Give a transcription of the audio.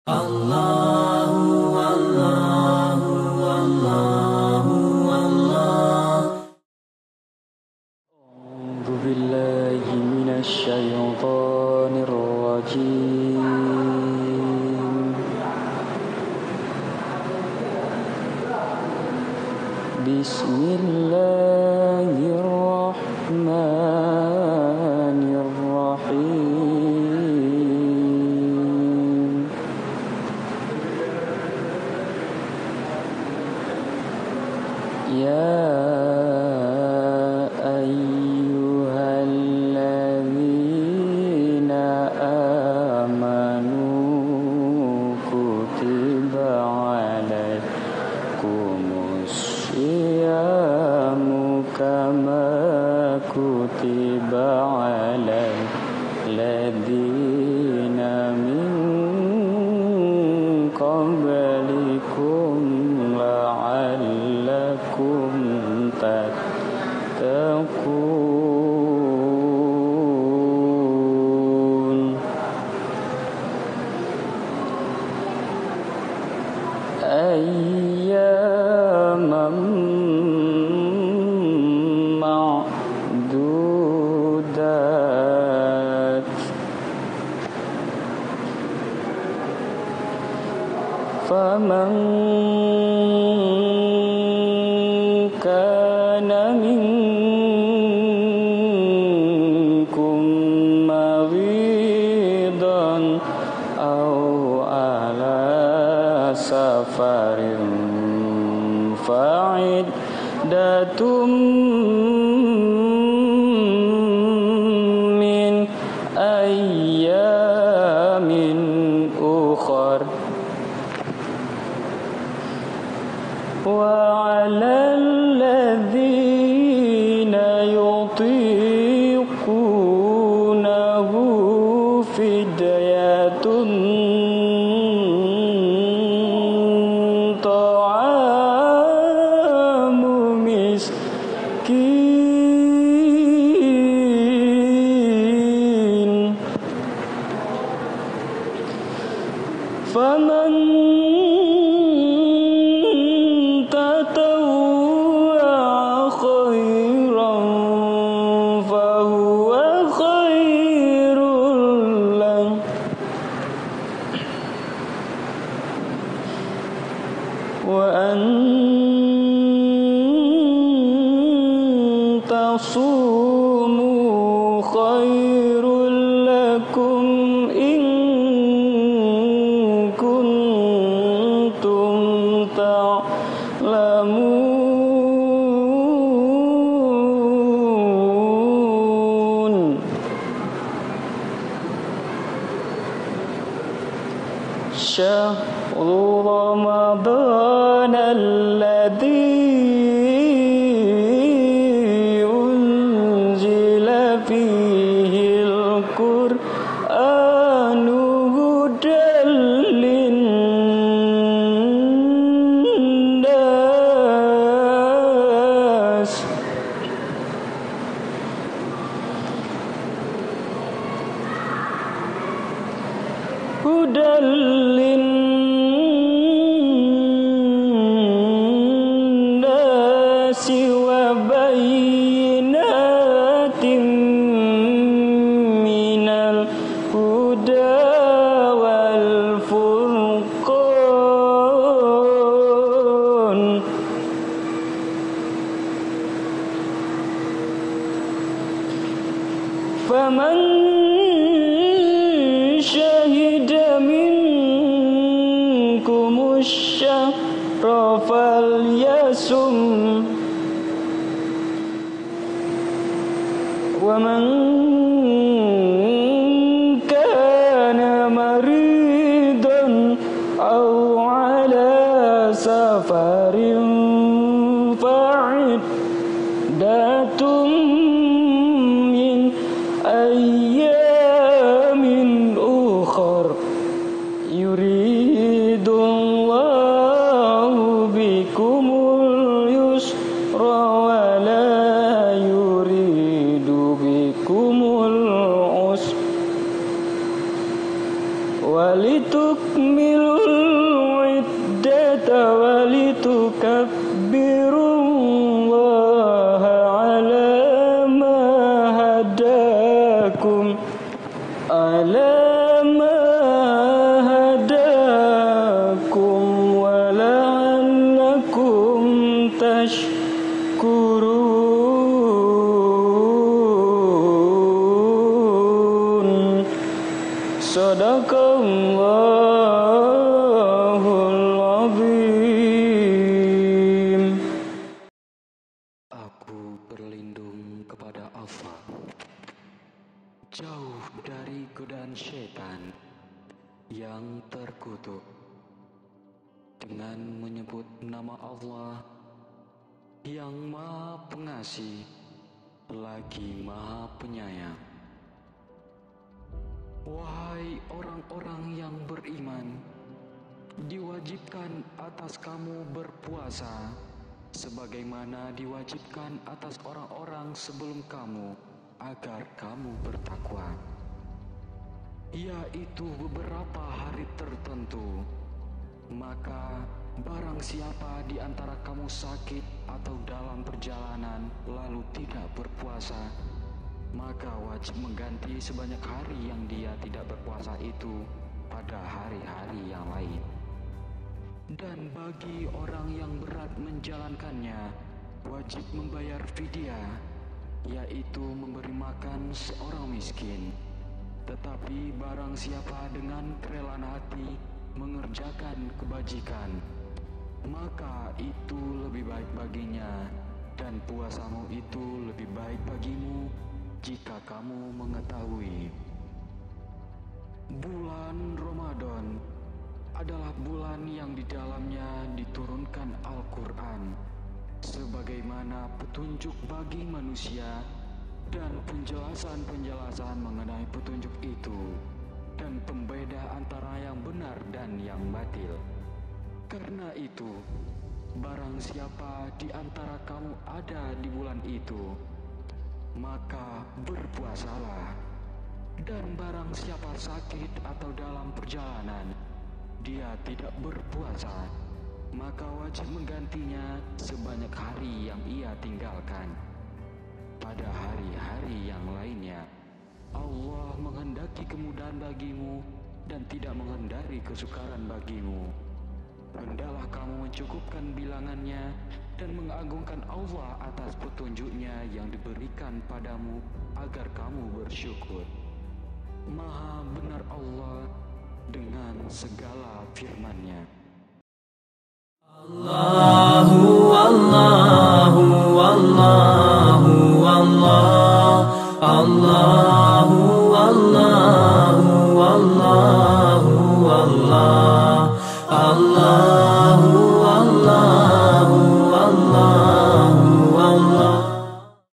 Allahu Allahu Allahu Allah. A'udzu billahi minasy syaithanir rajim. Bismillahirrahmanirrahim. Ya ayyuhalladzina amanu kutiba alaikumus syiyamu kama kutiba alal ladzina min qablikum la'allakum tattaqun. Ayyaman ma'dudat. Faman kana minkum maridan aw ala safarin fa'iddatum min ayyamin ukhar. Wa 'alal ladzina yutiqunahu fidyatun ta'amu miskin. Faman tatawwa khairan fahuwa khairul lahu. Wa an tasumu khairul lakum in kuntum ta'lamun. Syahrul Ramadan alladzi unzila fihil Qur'anu hudan linnas. Hudan linnasi wa bayyinatin minal huda wal furqan. Faman syahida minkumus syahra falyasum. Wa man kana maridan aw ala safarin fa'iddatum min ayyamin ukhar. Yuridullahu bikumul yusra wa la yuridu bikumul usra walituk walitukmilul iddata walitukabbirullaha ala ma hadakum wa la'allakum tashkurun. Sadaqallahul azim. Aku berlindung kepada Allah, jauh dari godaan syaitan yang terkutuk, dengan menyebut nama Allah yang Maha Pengasih lagi Maha Penyayang. Wahai orang-orang yang beriman, diwajibkan atas kamu berpuasa sebagaimana diwajibkan atas orang-orang sebelum kamu, agar kamu bertakwa, yaitu beberapa hari tertentu. Maka barang siapa di antara kamu sakit atau dalam perjalanan lalu tidak berpuasa, maka wajib mengganti sebanyak hari yang dia tidak berpuasa itu pada hari-hari yang lain. Dan bagi orang yang berat menjalankannya, wajib membayar fidyah, yaitu memberi makan seorang miskin. Tetapi barang siapa dengan kerelaan hati mengerjakan kebajikan, maka itu lebih baik baginya, dan puasamu itu lebih baik bagimu jika kamu mengetahui. Bulan Ramadan adalah bulan yang di dalamnya diturunkan Al-Quran sebagaimana petunjuk bagi manusia dan penjelasan-penjelasan mengenai petunjuk itu, dan pembeda antara yang benar dan yang batil. Karena itu, barang siapa di antara kamu ada di bulan itu, maka berpuasalah. Dan barang siapa sakit atau dalam perjalanan, dia tidak berpuasa, maka wajib menggantinya sebanyak hari yang ia tinggalkan. Pada hari-hari yang lainnya, Allah menghendaki kemudahan bagimu dan tidak menghendaki kesukaran bagimu. Hendaklah kamu mencukupkan bilangannya dan mengagungkan Allah atas petunjuknya yang diberikan padamu agar kamu bersyukur. Maha benar Allah dengan segala firman-Nya. Allahu Allahu Allahu Allah, Allahu Allahu Allahu Allah, Allahu Allah.